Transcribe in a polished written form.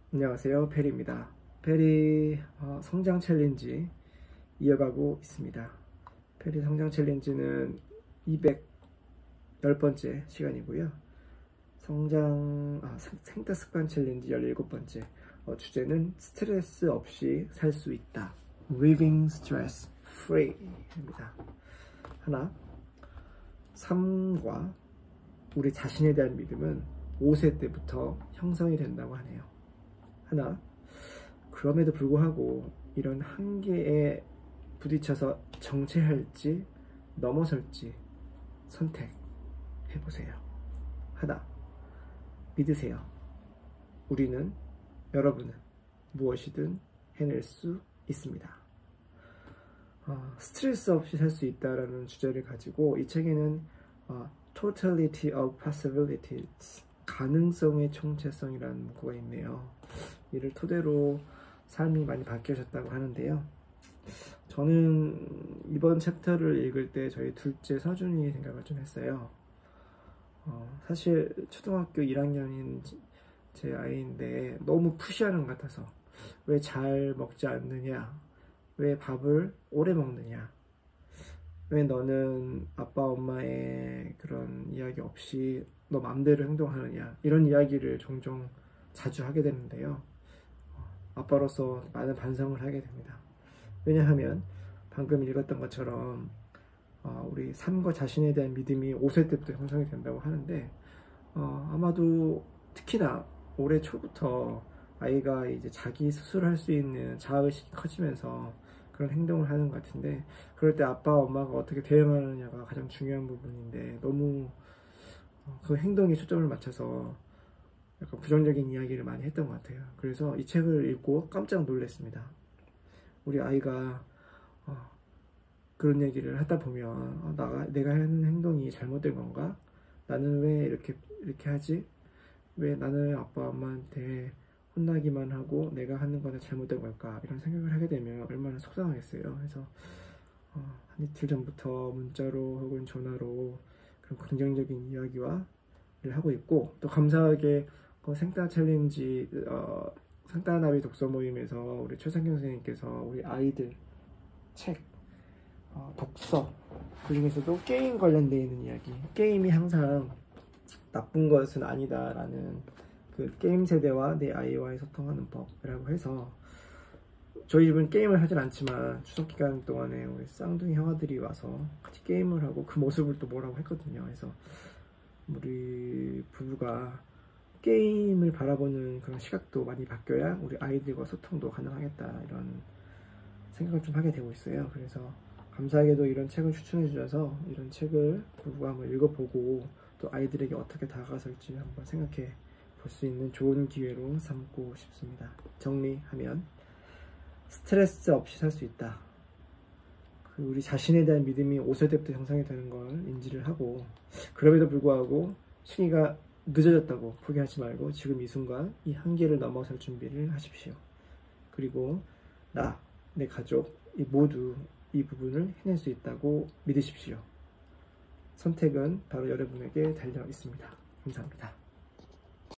안녕하세요, 페리입니다. 페리 성장 챌린지 이어가고 있습니다. 페리 성장 챌린지는 210번째 시간이고요. 생태 습관 챌린지 17번째. 주제는 스트레스 없이 살 수 있다. Living stress free 입니다. 하나, 삶과 우리 자신에 대한 믿음은 5세 때부터 형성이 된다고 하네요. 하나, 그럼에도 불구하고 이런 한계에 부딪혀서 정체할지 넘어설지 선택해보세요. 하나, 믿으세요. 여러분은 무엇이든 해낼 수 있습니다. 스트레스 없이 살 수 있다라는 주제를 가지고 이 책에는 Totality of Possibilities, 가능성의 총체성이라는 문구가 있네요. 이를 토대로 삶이 많이 바뀌어졌다고 하는데요. 저는 이번 챕터를 읽을 때 저희 둘째 서준이 생각을 좀 했어요. 사실 초등학교 1학년인 제 아이인데 너무 푸시하는 것 같아서, 왜 잘 먹지 않느냐, 왜 밥을 오래 먹느냐, 왜 너는 아빠 엄마의 그런 이야기 없이 너 맘대로 행동하느냐, 이런 이야기를 종종 자주 하게 되는데요. 아빠로서 많은 반성을 하게 됩니다. 왜냐하면 방금 읽었던 것처럼 우리 삶과 자신에 대한 믿음이 5세 때부터 형성이 된다고 하는데, 아마도 특히나 올해 초부터 아이가 이제 자기 스스로 할 수 있는 자아의식이 커지면서 그런 행동을 하는 것 같은데, 그럴 때 아빠 엄마가 어떻게 대응하느냐가 가장 중요한 부분인데, 너무 그 행동에 초점을 맞춰서 약간 부정적인 이야기를 많이 했던 것 같아요. 그래서 이 책을 읽고 깜짝 놀랐습니다. 우리 아이가 그런 얘기를 하다 보면 내가 하는 행동이 잘못된 건가? 나는 왜 이렇게 하지? 왜 나는 아빠 엄마한테 혼나기만 하고 내가 하는 거는 잘못된 걸까? 이런 생각을 하게 되면 얼마나 속상하겠어요. 그래서 한 이틀 전부터 문자로 혹은 전화로 그런 긍정적인 이야기를 하고 있고, 또 감사하게 생태 챌린지 생태나비 독서 모임에서 우리 최상경 선생님께서 우리 아이들 책, 독서, 그 중에서도 게임 관련되어 있는 이야기, 게임이 항상 나쁜 것은 아니다라는 그 게임 세대와 내 아이와의 소통하는 법이라고 해서, 저희 집은 게임을 하진 않지만 추석 기간 동안에 우리 쌍둥이 형아들이 와서 같이 게임을 하고 그 모습을 또 뭐라고 했거든요. 그래서 우리 부부가 게임을 바라보는 그런 시각도 많이 바뀌어야 우리 아이들과 소통도 가능하겠다, 이런 생각을 좀 하게 되고 있어요. 그래서 감사하게도 이런 책을 추천해 주셔서 이런 책을 부부가 한번 읽어보고 또 아이들에게 어떻게 다가설지 한번 생각해 볼 수 있는 좋은 기회로 삼고 싶습니다. 정리하면, 스트레스 없이 살 수 있다. 우리 자신에 대한 믿음이 5세 때부터 형성이 되는 걸 인지를 하고, 그럼에도 불구하고 시기가 늦어졌다고 포기하지 말고 지금 이 순간 이 한계를 넘어설 준비를 하십시오. 그리고 내 가족 모두 이 부분을 해낼 수 있다고 믿으십시오. 선택은 바로 여러분에게 달려 있습니다. 감사합니다.